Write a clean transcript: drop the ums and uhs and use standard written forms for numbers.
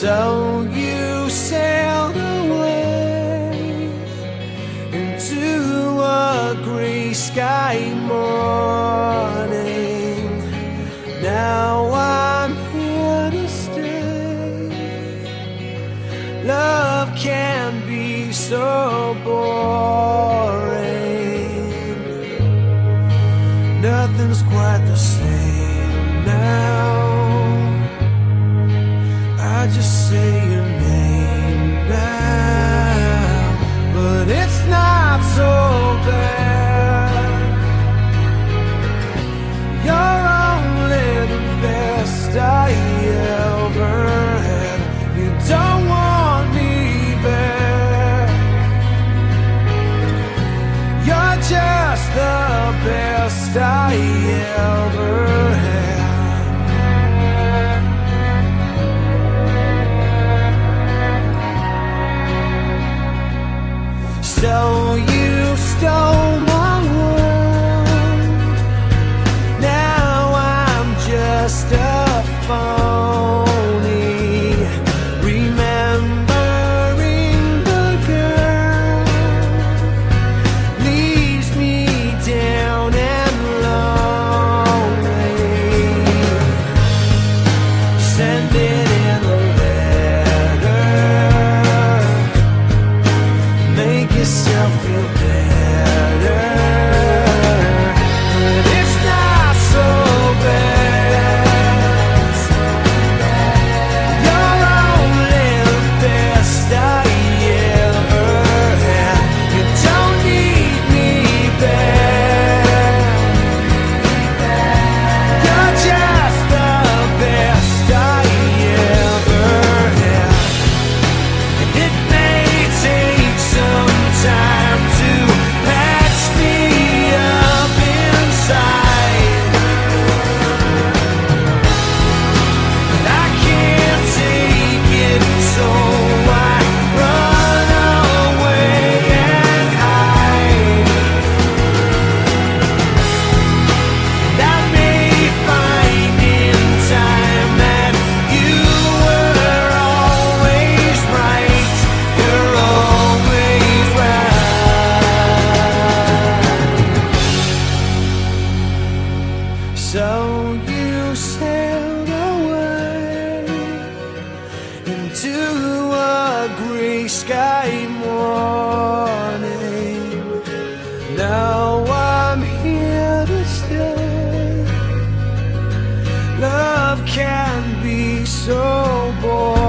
So you sailed away into a gray sky morning. Now I'm here to stay. Love can be so boring. Nothing's quite the same now. I just say your name now, but it's not so bad. You're only the best I ever had. You don't want me back. You're just the best I ever had. So you stole my world. Now I'm just a phony, remembering the girl leaves me down and lonely. Send it in a letter, make yourself feel better, but it's not so bad. You're only the best I ever had. You don't need me back. You're just the best I ever had. And it may take some time to patch me up inside, but I can't take it, so I run away and hide. And I may find in time that you were always right. You're always right. So you sailed away into a gray sky morning. Now I'm here to stay. Love can be so boring.